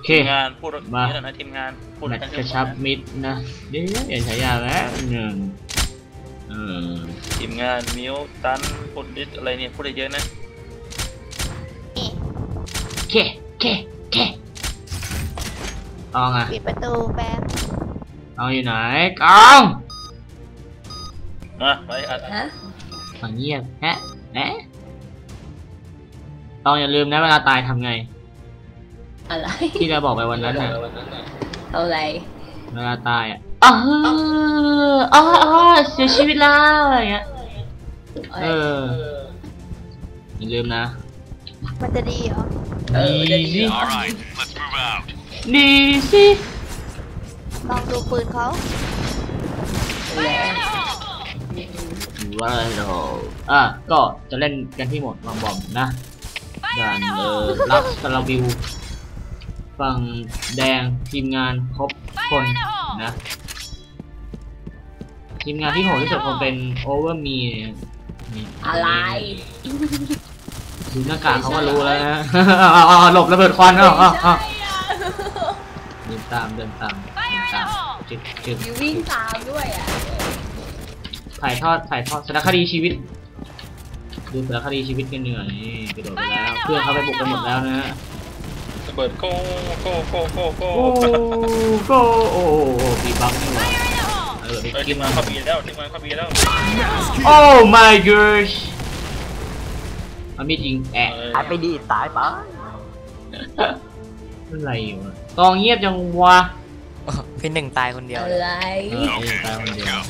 เคงานพูดมานะทีมงานพูดกระชับมิดนะเดี๋ยวอย่าใช้ยาแล้วทีมงานมิวตันพูดดิสอะไรเนี่ยพูดได้เยอะนะเคตองอ่ะปิดประตูแป๊บตองอยู่ไหนกองไปฝั่งเงียบฮะตองอย่าลืมนะเวลาตายทำไงอะไรที่เราบอกไปวันนั้นน่ะอะไรเวลาตายเสียชีวิตแล้วอะไรเงี้ยอย่าลืมนะมันจะดีเหรอดีสิลองดูปืนเขาว่าก็จะเล่นกันที่หมดวางบอมนะด่านรับสลาวิวฝั่งแดงทีมงานครบคนนะทีมงานที่โหดที่สุดคงเป็นโอเวอร์มีอะไรดูหน้ากากเขาก็รู้แล้วนะหลบระเบิดควันเดินตามจึ๊บวิ่งตามด้วยถ่ายทอดสารคดีชีวิตดูสารคดีชีวิตกันเหนื่อยกระโดดไปแล้วเพื่อนเขาไปบุกกันหมดแล้วนะระเบิดโก้ปีบังนี่หว่าทีมงานเข้าบีแล้วโอ้ my gosh มันมีจริงตายไปดีตายไปอะไรอยู่ตองเงียบจังวะพี่หนึ่งตายคนเดียวอะไรตายคนเดียว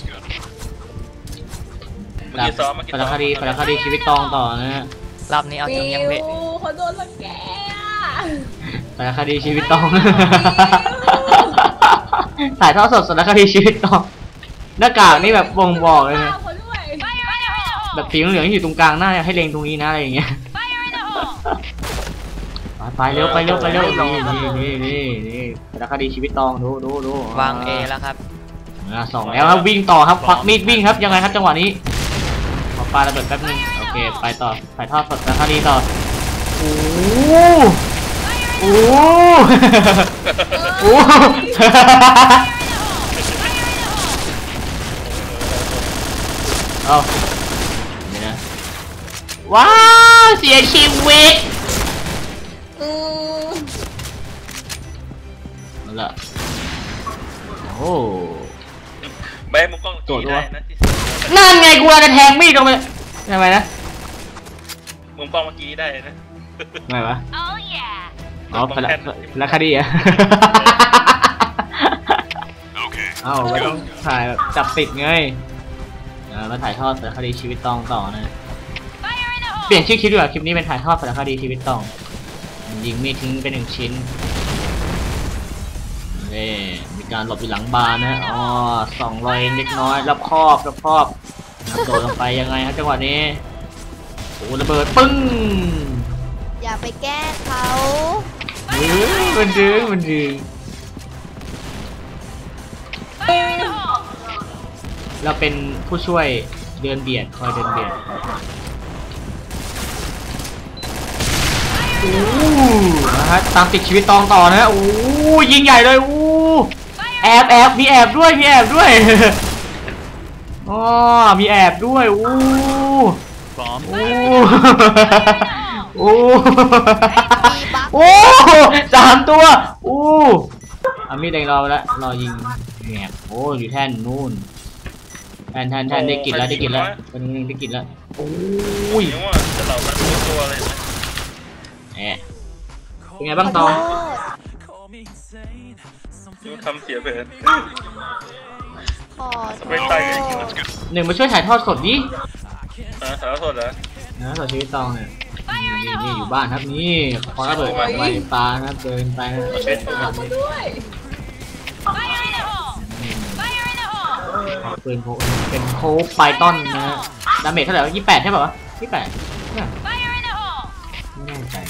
สารคดีชีวิตตองต่อนะรอบนี้เอาจริงยังไม่เขาโดนละแกสารคดีชีวิตตองถ่ายทอดสดสารคดีชีวิตตองหน้ากากนี่แบบบ่งบอกเลยนะแบบสีเหลืองอยู่ตรงกลางหน้าให้เล็งตรงนี้นะอะไรอย่างเงี้ยไปเร็วนี่สารคดีชีวิตตองดูวางเอแล้วครับสองแล้วครับวิ่งต่อครับควักมีดวิ่งครับยังไงครับจังหวะนี้ขอปาระเบิดแป๊บนึงโอเคไปต่อถ่ายทอดสดสารคดีต่อโอ้เอาเนี่ยนะว้าวเสียชีวิตนั่นแหละโอ้แบงมุมกล้องโจทย์ด้วยนั่นไงกูจะแทงมีดลงไปทำไมนะมุมกล้องเมื่อกี้ได้นะไงวะอ๋อพละคดีอะไม่ต้องถ่ายแบบจับติดไงมาถ่ายทอดสารคดีชีวิตตองต่อนะเปลี่ยนชื่อคลิปดีกว่าคลิปนี้เป็นถ่ายทอดสารคดีชีวิตตองยิงมีดทิ้งไป1 ชิ้นมีการหลบอยู่หลังบานนะส่องรอยเล็กน้อยรับครอบโดดลงไปยังไงครับจังหวะนี้โอ้ระเบิดปึ้งอย่าไปแก้เขามันดึงเราเป็นผู้ช่วยเดินเบียดคอยเดินเบียดนะฮะตามติดชีวิตตองต่อนะยิงใหญ่เลยแอบมีแอบด้วยมีแอบด้วย3 ตัวมีแดงรอแล้วรอยิงแอบอยู่แท่นนู่นแท่นได้กินแล้วคนนึงได้กินแล้วจะเหล่ามันตัวเลยเป็นไงบ้างตองทำเสียไปเลยหนึ่งมาช่วยถ่ายทอดสดดิถ่ายทอดสดเหรอสดชีวิตตองเนี่ยนี่อยู่บ้านครับนี่พอระเบิดไฟฟ้านะเดินไปปืนเป็นโค้กไพทอนนะฮะดาเมจเท่าไหร่28ใช่ป่าว28ไม่แน่ใจ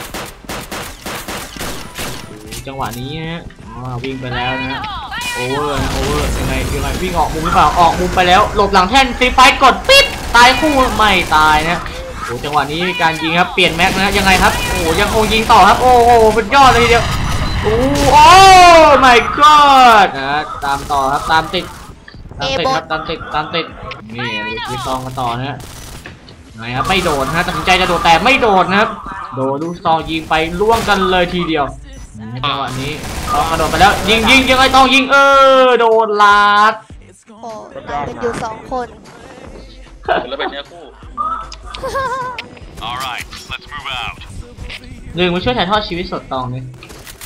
จังหวะนี้ฮะวิ่งไปแล้วนะโอเวอร์ยังไงวิ่งออกมุมหรือเปล่าออกมุมไปแล้วหลบหลังแท่นฟรีไฟกดปิ๊บตายคู่ไม่ตายนะจังหวะนี้มีการยิงครับเปลี่ยนแม็กนะยังไงครับยังคงยิงต่อครับเป็นยอดเลยทีเดียวโอ้ my god นะตามต่อครับตามติดครับตามติดนี่ดูซองกันต่อนะไงครับไม่โดดนะตัดสินใจจะโดดแต่ไม่โดดนะครับโดดลูกซองยิงไปล่วงกันเลยทีเดียวในจังหวะนี้ต้องกระโดดไปแล้วยิงยังไงต้องยิงโดนลาดโอ้เป็นอยู่2 คนแล้วเป็นเนื้อคู่หนึ่งมาช่วยถ่ายทอดชีวิตสดตองเลย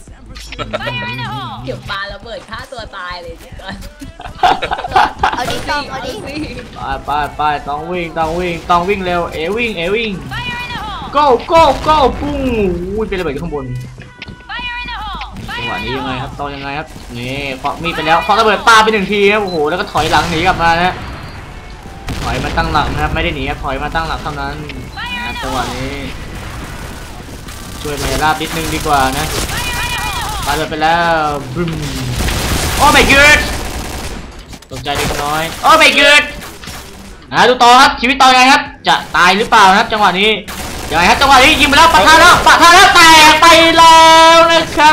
เดี๋ยวปาระเบิดฆ่าตัวตายเลยก่อนเอาดิต้องเอาดิไปต้องวิ่งเร็ววิ่งgo ปุ้งอุ้ยเป็นระเบิดข้างบนจังหวะนี้ยังไงครับต้องยังไงครับนี่เคาะมีดไปแล้วเคาะระเบิดปาไป1 ทีครับโอ้โหแล้วก็ถอยหลังหนีกลับมานะถอยมาตั้งหลักนะครับไม่ได้หนีครับถอยมาตั้งหลักเท่านั้นนะจังหวะนี้ช่วยมายาลาบนิดนึงดีกว่านะปาเลยไปแล้วบึ้มโอ้ my god ตกใจเล็กน้อยโอ้ my god ดูต่อครับชีวิตต่อยังไงครับจะตายหรือเปล่านะครับจังหวะนี้ยังไงครับจังหวะนี้ยิงไปแล้วปะทะแล้วแตกไปแล้วนะครับ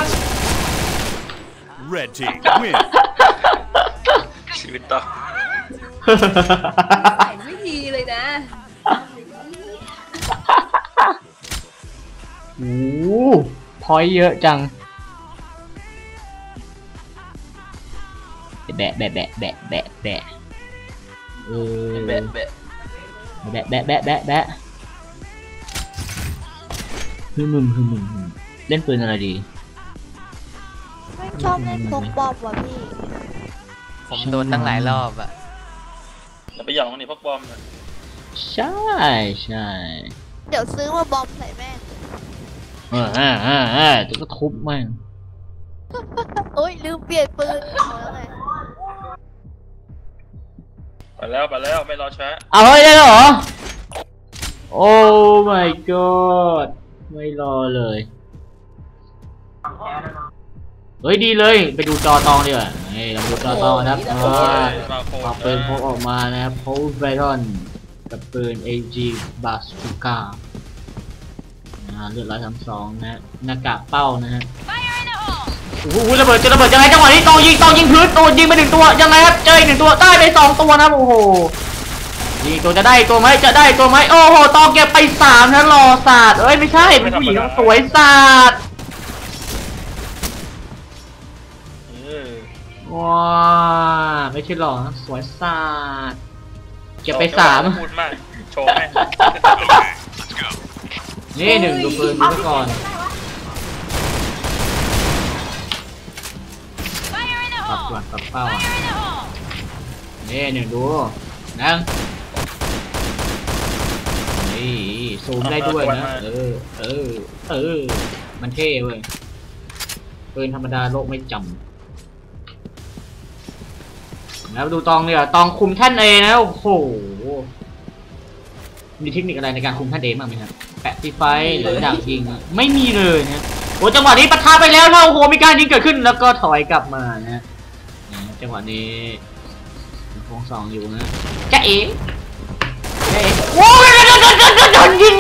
Red team win ชีวิตต่อไม่ดีเลยนะโอ้พอยเยอะจังแบะมึงเล่นปืนอะไรดีไม่ชอบเล่นพกบอมว่ะพี่ผมโดนตั้งหลายรอบอะอย่าไปหยองนี่พวกบอมนะใช่เดี๋ยวซื้อมาบอมใส่แม่งจะก็ทุบแม่งโอ้ยลืมเปลี่ยนปืนไปแล้วไม่รอช้าเอาเฮ้ยได้เหรอโอ้ my god ไม่รอเลยเฮ้ยดีเลยไปดูจอตองดีกว่าเราดูจอตองนะครับเอาปืนพกออกมานะครับโพลไบรอนกับปืน AG Bazooka เลือด132นะหน้ากากเป้านะฮะโอ้โหระเบิดยังไงจังหวะนี้ตองยิงพื้นยิงไป1 ตัวยังไงครับเจออีก1 ตัวได้ไป2 ตัวนะโอ้โหยิงตัวจะได้ตัวไหมโอ้โหตองเก็บไป3นะรอศาสตร์ไม่ใช่เป็นผู้หญิงสวยศาสตร์ว้าไม่ใช่หรอสวยศาสตร์เก็บไป3 พูดมากโชว์แม่นี่1ดูปืนดูก่อนปรับเป้านี่1ดูนั่งนี่ซูมได้ด้วยนะมันเท่เว้ยปืนธรรมดาโลกไม่จำแล้วดูตองเนี่ยตองคุมท่านเอนะโอ้โหมีเทคนิคอะไรในการคุมท่านเอบ้างไหมครับแปะตีไฟหรือดักยิงไม่มีเลยนะโอ้จังหวะนี้ปะทะไปแล้วนะโอ้โหมีการยิงเกิดขึ้นแล้วก็ถอยกลับมานะจังหวะนี้โค้ง2อยู่นะจ๊ะเอ๋โอ้ยโดนยิง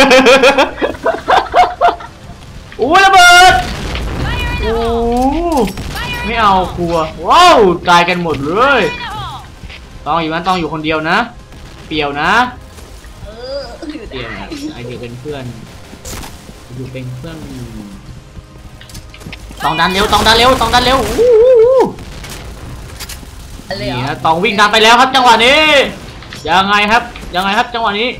โอ้ระเบิดโอ้ไม่เอาครัวว้าวตายกันหมดเลยต้องอยู่คนเดียวนะเปี่ยวนะเปี่ยวนะไอเดียเป็นเพื่อนต้องดันเร็วนี่ฮะต้องวิ่งดันไปแล้วครับจังหวะนี้ยังไงครับจังหวะนี้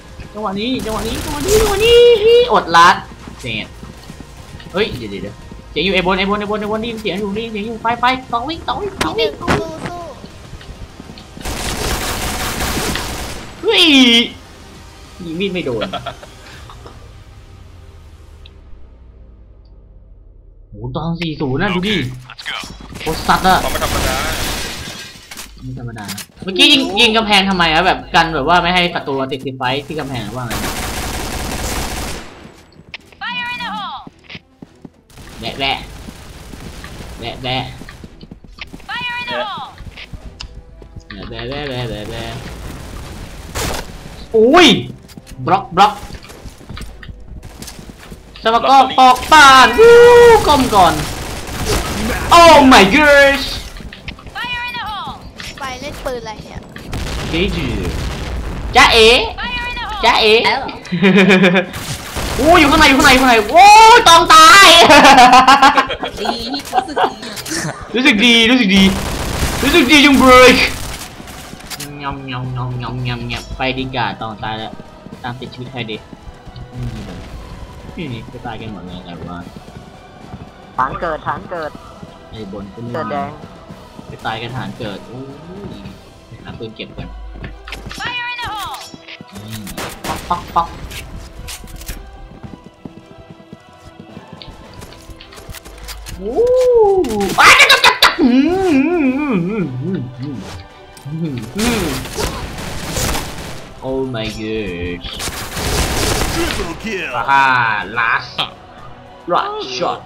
อดลัดเสร็จเฮ้ยเดี๋ยวเสียงอยู่ไอ้บนนี่เสียงอยู่ไฟต้องวิ่งสู้เฮ้ยยิงมีดไม่โดนโอ้ตอน40นะดูดิโคตรสัตว์อะไม่ธรรมดาเมื่อกี้ยิงกำแพงทำไมอะแบบกันแบบว่าไม่ให้ศัตรูติดไฟที่กำแพงว่าไงแบะอุ้ยบล็อกสมกรปอกป่านก้มก่อน Oh my gosh ไปเล่นปืนอะไรเนี่ย Gage จ้าเอ๋จ้าเอ๋โอ้อยู่ข้างในโอ้ยตองตายดีรู้สึกดีรู้สึกดีจังเลยงอมไปดีกาตองตายแล้วตามติดชีวิตใครดีนี่จะตายกันหมดเลยแต่ว่าฐานเกิดไอ้บนก็ไม่เกิดแดงจะตายกันฐานเกิดโอ้ยหาปืนเก็บกันป๊อกโอ้ยจับOh my gosh Triple kill last shot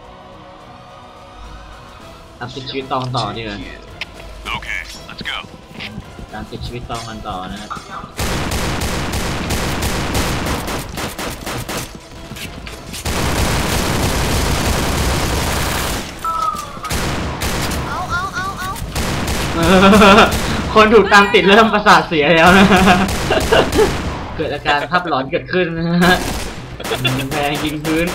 ตามติดชีวิตตองต่อดีกว่า Okay let's go ตามติดชีวิตตองกันต่อนะครับคนถูกตามติดเริ่มประสาทเสียแล้วนะเกิดอาการภาพหลอนเกิดขึ้นนะฮะแพงยิงพื้น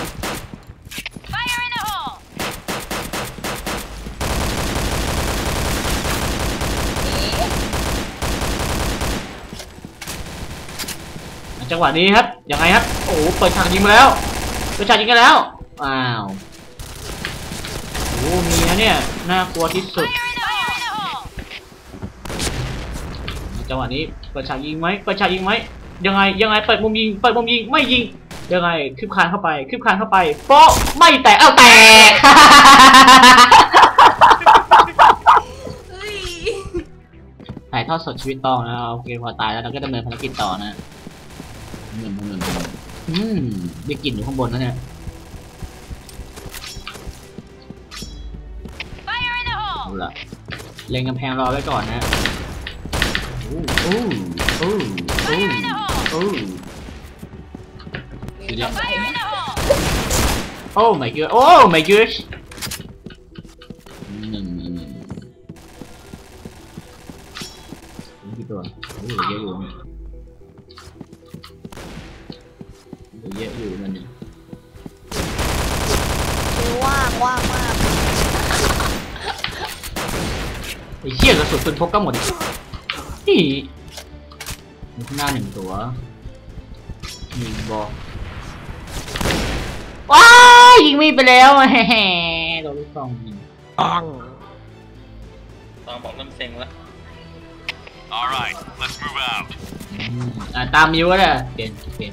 จังหวะนี้ครับยังไงครับโอ้เปิดฉากยิงมาแล้วกันแล้วอ้าวโอ้มีนะเนี่ยน่ากลัวที่สุดจังหวะนี้เปิดฉากยิงไหมยังไงเปิดมุมยิงไม่ยิงยังไงคืบคานเข้าไปโป๊ะไม่แตกแตกถ่ายทอดสดชีวิตตองนะโอเคพอตายแล้วเราก็ดำเนินภารกิจต่อนะได้กลิ่นอยู่ข้างบนนะเนี่ยเอาละเล็งกำแพงรอไว้ก่อนนะโอ้ my gosh กี่ตัวเยอะอยู่นั่นนี่ว่างมากไอ้เชี่ยกระสุนปืนพกก็หมดนี่ข้างหน้า1 ตัวยิงบอลว้ายยิงมีไปแล้วแฮ่โดนลูกซองยิงตองบอกเริ่มเซ็งแล้ว Alright let's move out ตามมิวก็ได้เปลี่ยน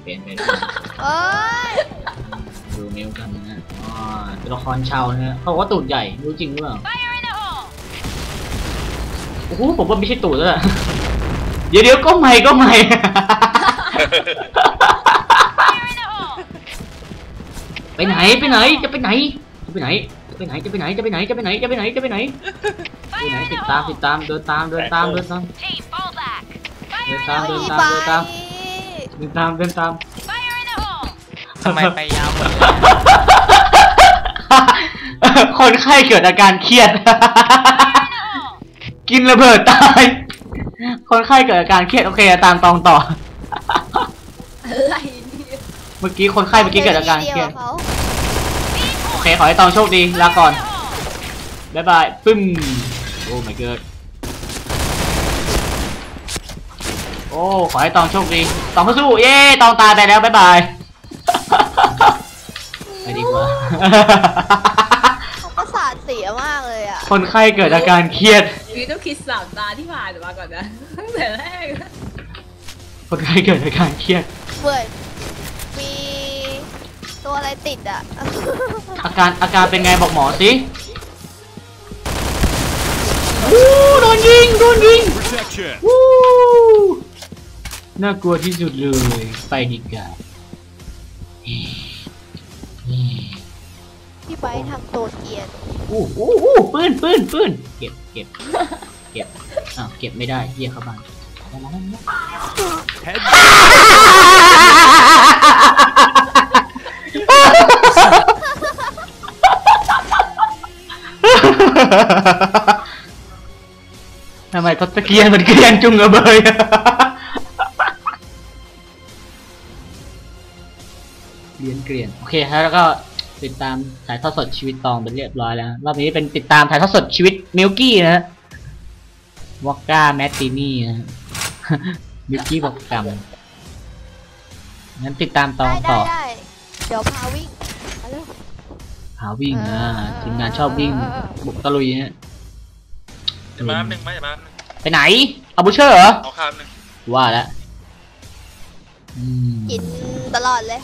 ดูมิวกันนะตัวละครชาวนะเขาว่าตูดใหญ่รู้จริงหรือเปล่าโอ้โหผมว่าไม่ใช่ตูดแล้วล่ะเดี๋ยวก็ไม่ไปไหนจะไปไหนติดตามเดินตามทำไมไปยาวหมดเลยคนไข้เกิดอาการเครียดกินระเบิดตายคนไข้เกิดอาการเครียดโอเคตามตองต่ออะไรเมื่อกี้คนไข้เกิดอาการเครียดโอเคขอให้ตองโชคดีลาก่อนบ๊ายบายปึ้มโอ้ my god โอ้ขอให้ตองโชคดีตองสู้เย้ตองตายไปแล้วบ๊ายบายไปดีกว่าประสาทเสียมากเลยอ่ะคนไข้เกิดอาการเครียดนี่ต้องคิด3 ตาที่ผ่านมาก่อนนะตั้งแต่แรกคนไข้เกิดอาการเครียดเปิดมีตัวอะไรติดอ่ะอาการเป็นไงบอกหมอสิโดนยิงน่ากลัวที่สุดเลยไปดีกว่าพี่ไปทำตัวเกียร์ปืนเก็บอ้าวเก็บไม่ได้เหี้ยเข้าบ้านทำไมเขาตะเกียงมันเกลียนจุงกระเบยเกลียนโอเคครับแล้วก็ติดตามถ่ายทอดสดชีวิตตองไปเรียบร้อยแล้วรอบนี้เป็นติดตามถ่ายทอดสดชีวิตมิลกี้นะวอกก้าแมตตินี่นะมิลกี้บอกกรรมงั้นติดตามตองต่อได้เดี๋ยวพาวิ่งมาเร็วหาวิ่งทีมงานชอบวิ่งบุกตะลุยฮะจะมาหนึ่งไหมจะมาหนึ่งไปไหนเอาบูเชอร์เหรอเอาข้ามหนึ่งว่าแล้วกินตลอดเลย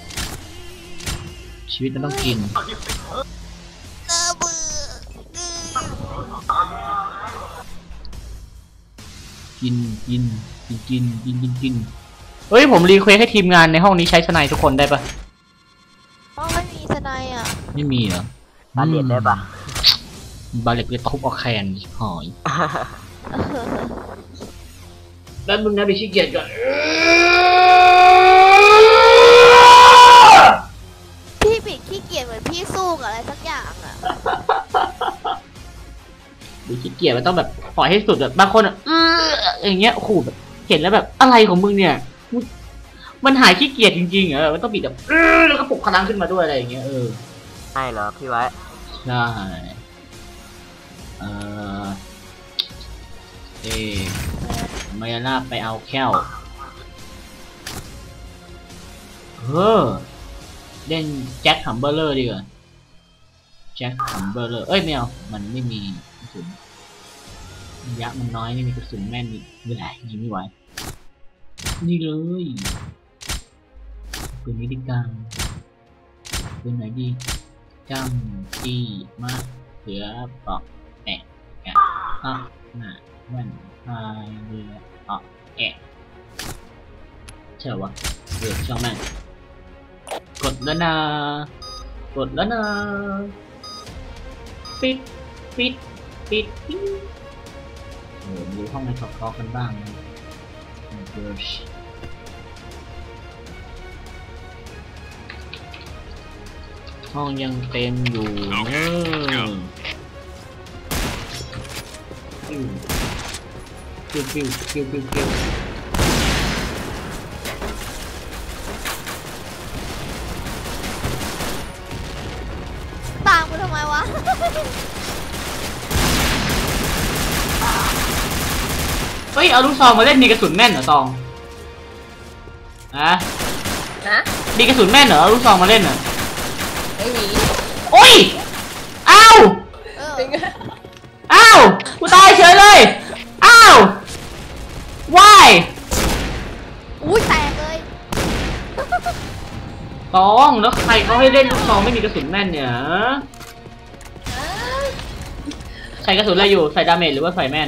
ชีวิตมันต้องกินเบื่อกินเฮ้ยผมรีเควสให้ทีมงานในห้องนี้ใช้สไนทุกคนได้ปะต้องไม่มีสไนอ่ะไม่มีเหรอตาเด็ดได้ปะบาเล็กเลยทุบเอาแคนหอยแล้วมึงนะไปขี้เกียจก่อนพี่ปิดขี้เกียจเหมือนพี่สู้กับอะไรสักอย่างอ่ะดูขี้เกียจมันต้องแบบปล่อยให้สุดแบบบางคนอย่างเงี้ยขู่แบบเห็นแล้วแบบอะไรของมึงเนี่ยมันหายขี้เกียจจริงๆมันต้องบิดแบบแล้วก็ปลุกพลังขึ้นมาด้วยอะไรอย่างเงี้ยใช่เหรอพี่ไว้ใช่มายาลาไปเอาแค้วเล่นแจ็คฮัมเบอร์เลอร์ดีกว่าแจ็คฮัมเบอร์เลอร์ไม่เอามันไม่มีกระสุนระยะมันน้อยไม่มีกระสุนแม่นนี่ไม่ได้ยิงไม่ไหวนี่เลยปืนนี้ดีกังปืนไหนดีจังจีมะเสือปอกแอะหน้าแว่นพายเรือแอะใช่วะช่างแม่งกดแล้วนะปิดดูห้องในท็อปกันบ้างนะห้องยังเต็มอยู่ปิ้วตามกูทำไมวะเฮ้ยเอาลูกซองมาเล่นมีกระสุนแม่นเหรอตองฮะมีกระสุนแม่นเหรอเอาลูกซองมาเล่นเหรอไม่มีโอ้ยอ้าวกูตายเฉยเลยอ้าว why อุ้ยแตกเลยตองแล้วใครเขาให้เล่นลูกซองไม่มีกระสุนแม่นเนี่ยใส่กระสุนอะไรอยู่ใส่ดาเมจหรือว่าใส่แม่น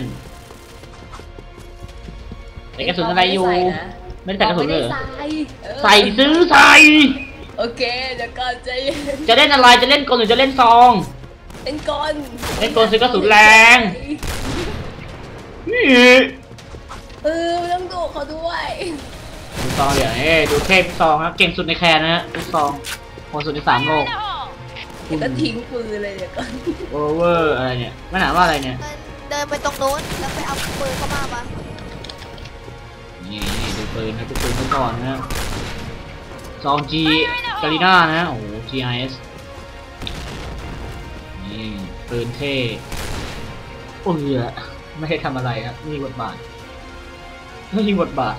ใส่กระสุนอะไรอยู่ไม่ได้ใส่กระสุนเลยใส่ซื้อใส่โอเคเดี๋ยวก่อนจะเล่นอะไรจะเล่นกลหรือจะเล่นซองเล่นกลซื้อกระสุนแรงไม่ต้องดูเขาด้วยดูซองเดี๋ยวดูเทพซองนะเก่งสุดในแคนนะดูซองคนสุดใน3 โลกก็ทิ้งปืนเลยเดี๋ยวก่อนโอเวอร์อะไรเนี่ยมันหนาว่าอะไรเนี่ยเดินไปตรงโน้นแล้วไปเอาปืนเข้ามาปะนี่ดูปืนนะดูปืนก่อนนะซองจีกาลิน่านะโอ้โห GIS นี่ปืนเท่โอ้ยไม่ให้ทำอะไรครับนี่บทบาทนี่บทบาท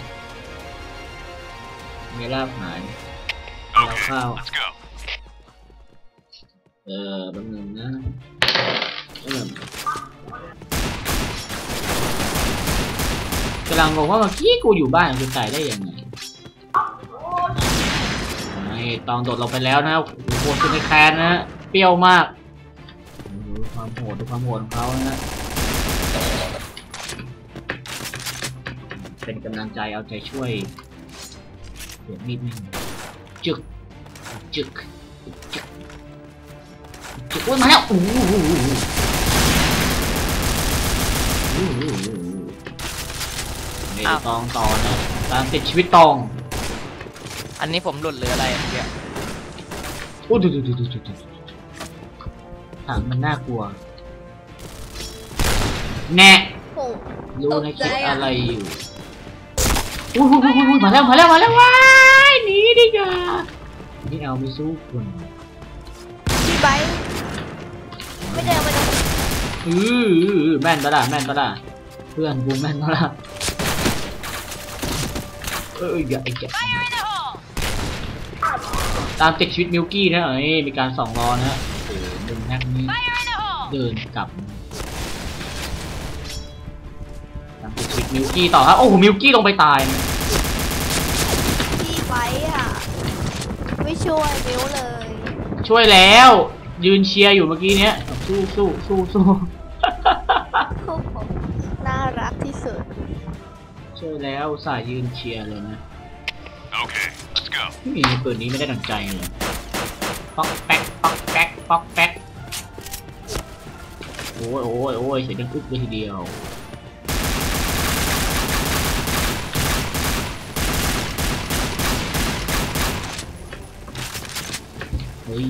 มีลาบหายแล้วข้าวแป๊บนึงนะกำลังงงว่าเมื่อกี้กูอยู่บ้านกูตายได้ยังไงตองโดดลงไปแล้วนะโหดสุดในแคนนะเปรี้ยวมากดูความโหดของเขานะเป็นกำลังใจเอาใจช่วยเดี๋ยวนิดนึงจึกโอ้ยมาแล้วนี่ตองต่อนะตามติดชีวิตตองอันนี้ผมหลุดหรืออะไรเนี่ยโอ้ดูถังมันน่ากลัวแน่โอ้รู้นะคิดอะไรอยู่อุ้ยมาแล้วว้ายหนีดิจ้านี่เอาไปสู้คุณพี่ไบค์ไม่เดินมาเลยแม่นปะล่ะเพื่อนกูแม่นปะล่ะอย่าไอ้แกตามติดชีวิตมิลกี้นะมีการส่องรอนะฮะโอ้โหดึงแน็กนี้เดินกลับตามติดชีวิตมิลกี้ต่อครับโอ้โหมิลกี้ลงไปตายนะพี่ไบค์อ่ะไม่ช่วยมิ้วเลยช่วยแล้วยืนเชียร์อยู่เมื่อกี้เนี้ยสู้โอ้โหน่ารักที่สุดช่วยแล้วสายยืนเชียร์เลยนะ Okay, let's go. นี่ปืนนี้ไม่ได้ดังใจเลยป๊อกแป๊กโอ้ยเสียงดังอึ๊บเลยทีเดียวเฮ้ย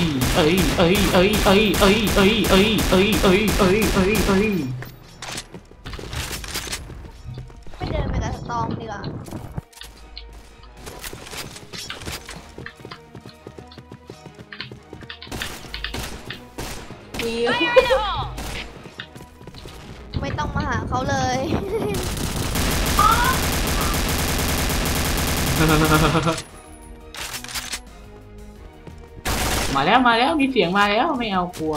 ไม่เดินไปกับตองดีกว่ามิ้วไม่ต้องมาหาเขาเลยมาแล้วมีเสียงมาแล้วไม่เอากลัว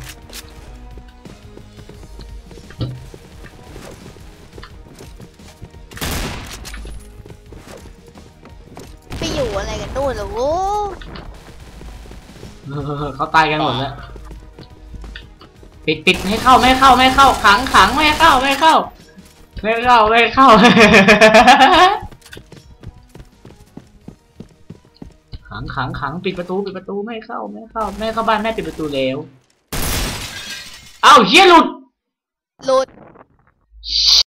ไปอยู่อะไรกันนู่นเหรอโว้เขาตายกันหมดแล้วปิดให้เข้าไม่เข้าขังไม่เข้าขังปิดประตูไม่เข้าแม่เข้าบ้านแม่ปิดประตูแล้วเอ้าเฮียหลุด